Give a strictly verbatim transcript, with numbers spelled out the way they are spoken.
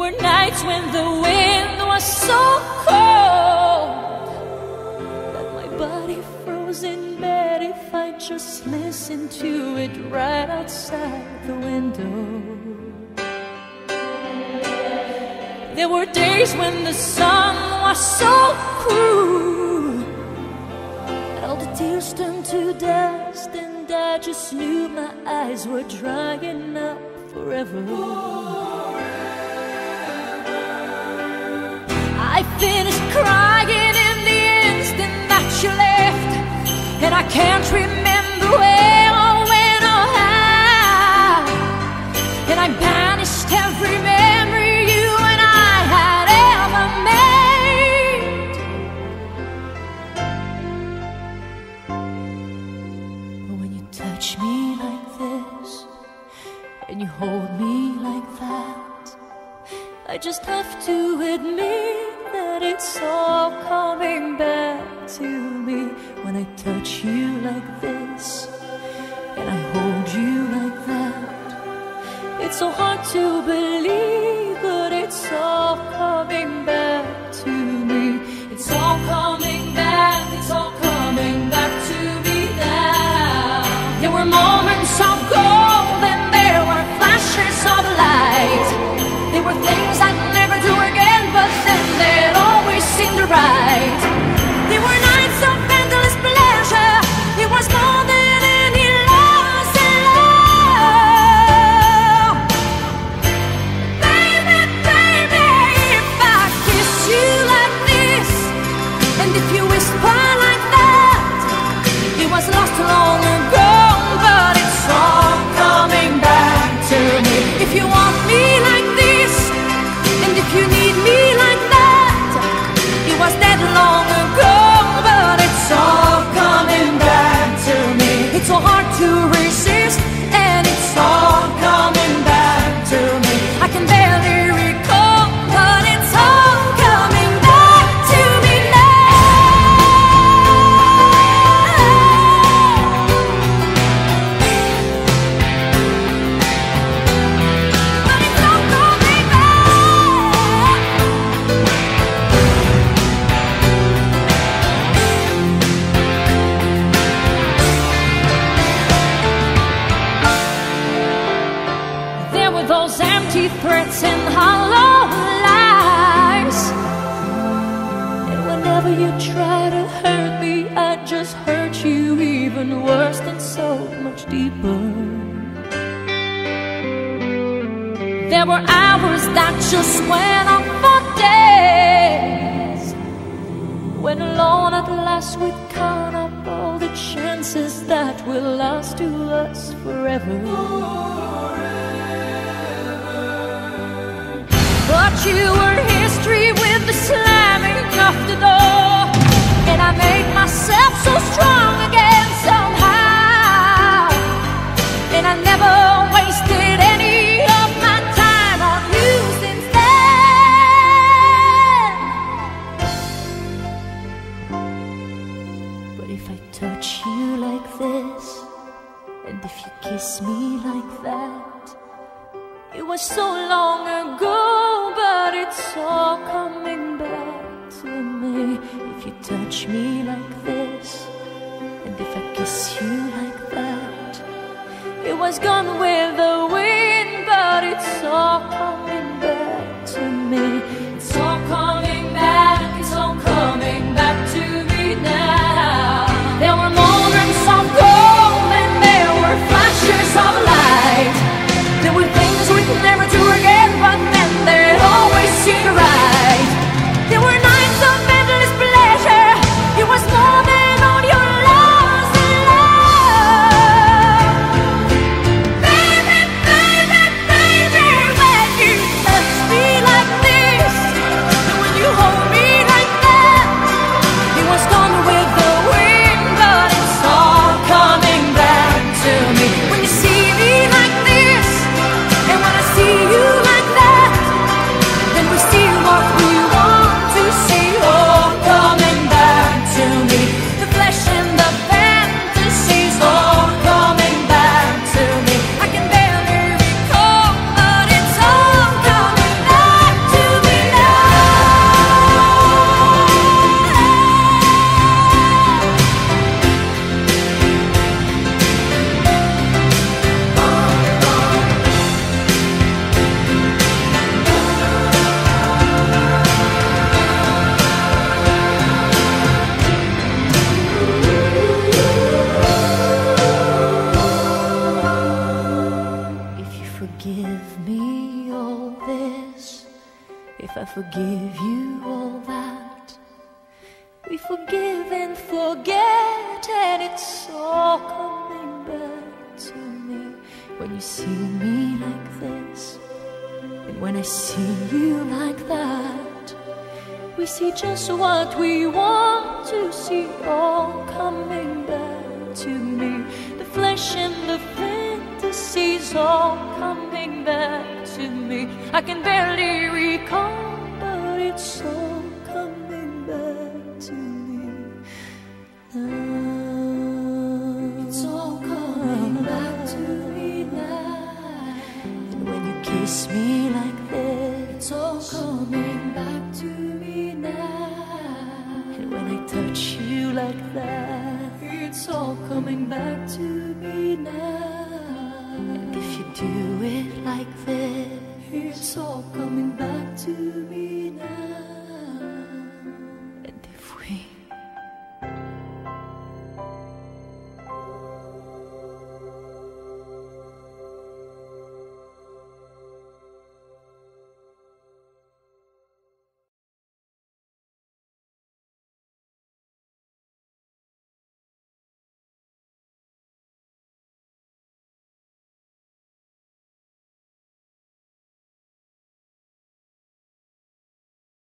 were nights when the wind was so cold that my body froze in bed if I just listened to it right outside the window. There were days when the sun was so cruel, all the tears turned to dust, and I just knew my eyes were drying up forever. I finished crying in the instant that you left, and I can't remember where or when or how, and I banished every memory you and I had ever made. But when you touch me like this and you hold me like that, I just have to admit that it's all coming back to me. When I touch you like this and I hold you like that, it's so hard to believe, but it's all coming back to me. It's all coming back, it's all coming back to me now. There were moments of gold and there were flashes of light. There were things I'd never do again, but then they'd always seem right. There were nights of endless pleasure. It was more than any loss in love. Baby, baby, if I kiss you like this, and if you whisper like that, it was lost long ago, but it's all coming back to me. If you want me like this, and if you need me like that, it was dead long ago, but it's all coming back to me. It's so hard to resist, and it's all coming back to me. I can barely recall, but it's all coming back to me But it's all coming back. There were those empty threats and hollow lies, and whenever you try to hurt me, I just hurt you even worse and so much deeper. There were hours that just went on for days, when alone at last we'd count up all the chances that will last to us forever. But you were history with the slamming of the door, and I made myself so strong again somehow, and I never wasted any of my time on you since then. But if I touch you like this, and if you kiss me like that, it was so long ago, but it's all coming back to me. If you touch me like this, and if I kiss you like that, it was gone with the wind, but it's all coming back to me. It's all coming back, it's all coming back to me now. There were moments of gold and there were flashes of light. There were things we'd never do again, but then they'd always seem right. There were nights of endless pleasure. It was more than all your loss in love. Baby, baby, baby, when you if I forgive you all that, we forgive and forget, and it's all coming back to me. When you see me like this, and when I see you like that, we see just what we want to see, all coming back to me. The flesh and the fantasies all coming back to me. I can barely recall, but it's all coming back to me now. It's all coming back to me now. And when you kiss me like this, it's all coming back to me now. And when I touch you like that, it's all coming back to me now. And if you do it like this, it's all coming back to me now.